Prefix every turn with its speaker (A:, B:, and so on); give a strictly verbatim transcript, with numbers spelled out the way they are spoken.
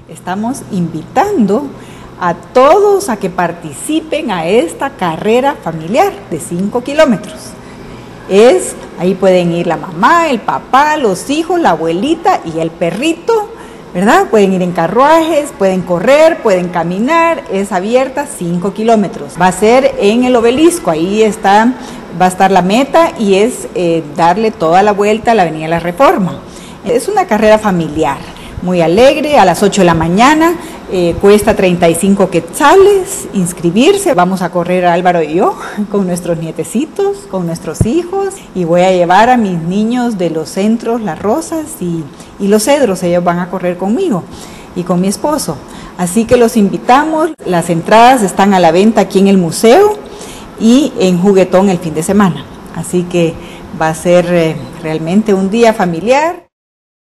A: Estamos invitando a todos a que participen a esta carrera familiar de cinco kilómetros. Es, ahí pueden ir la mamá, el papá, los hijos, la abuelita y el perrito, ¿verdad? Pueden ir en carruajes, pueden correr, pueden caminar, es abierta cinco kilómetros. Va a ser en el obelisco, ahí está, va a estar la meta y es eh, darle toda la vuelta a la Avenida La Reforma. Es una carrera familiar, muy alegre, a las ocho de la mañana, eh, cuesta treinta y cinco quetzales inscribirse. Vamos a correr Álvaro y yo con nuestros nietecitos, con nuestros hijos, y voy a llevar a mis niños de los centros Las Rosas y, y Los Cedros. Ellos van a correr conmigo y con mi esposo. Así que los invitamos. Las entradas están a la venta aquí en el museo y en Juguetón el fin de semana. Así que va a ser eh, realmente un día familiar.